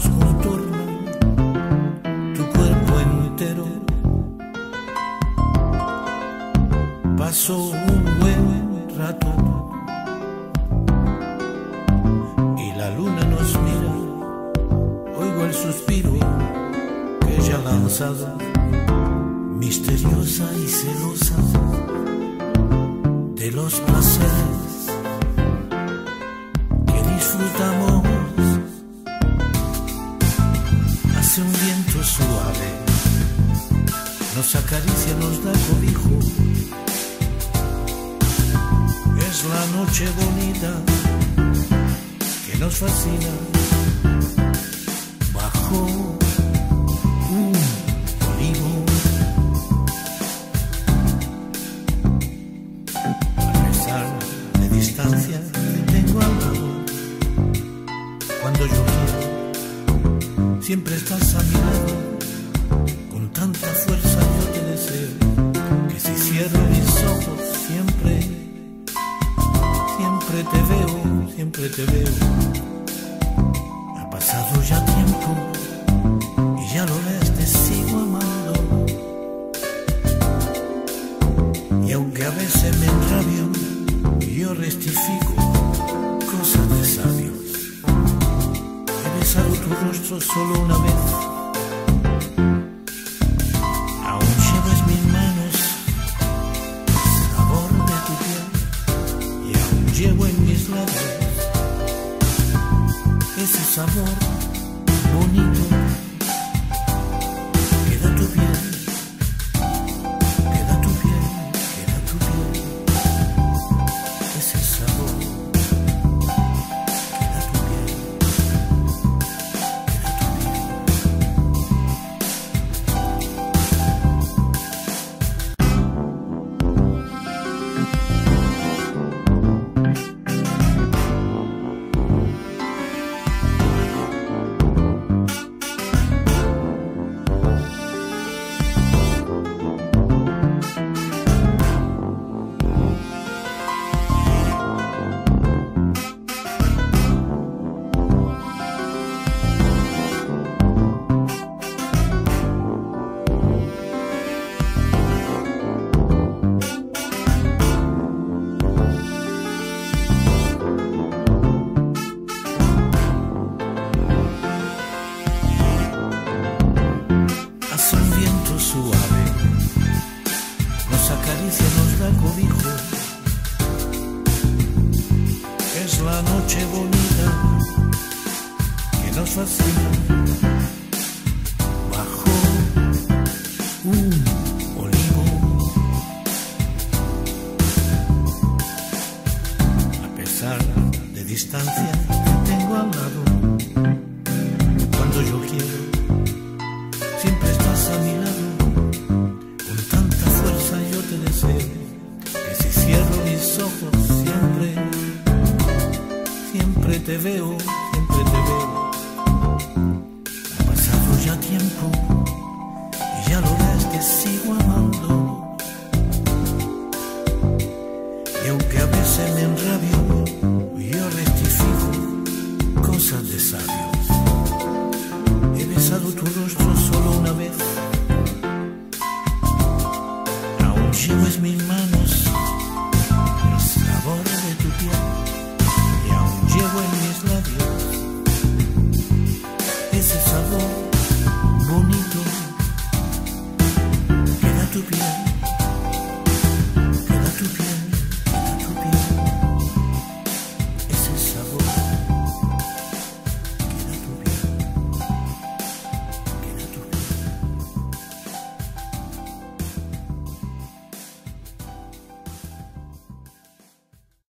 manos contornan tu cuerpo entero. Paso un buen rato y la luna nos mira. Oigo el suspiro que ella ha lanzado, misteriosa y celosa de los placeres que disfrutamos. Hace un viento suave, nos acaricia, nos da cobijo. Es la noche bonita que nos fascina. Bajo un olivo, a pesar de distancia te tengo al lado. Cuando yo quiero, siempre estás a mi lado. Con tanta fuerza yo te deseo, que si cierro mis ojos siempre te veo, siempre te veo. Ha pasado ya tiempo y ya lo ves, te sigo amando. Y aunque a veces me enrabio, yo rectifico cosas de sabios. He besado tu rostro solo una vez. Aún llevas mis manos, sabor de tu piel. Y aún llevo en mis labios ese sabor bonito. Queda tu piel, queda tu piel, queda tu piel. Ese sabor, queda tu piel, queda tu piel. Hace un viento suave, nos acaricia, nos da cobijo. Es la noche bonita que nos fascina. Bajo un olivo, a pesar de distancia te tengo al lado. Cuando yo quiero, siempre estás a mi lado. Con tanta fuerza yo te deseo, que si cierro mis ojos siempre te veo, siempre te veo. Ha pasado ya tiempo y ya lo ves, te sigo amando. Y aunque a veces me enrabio,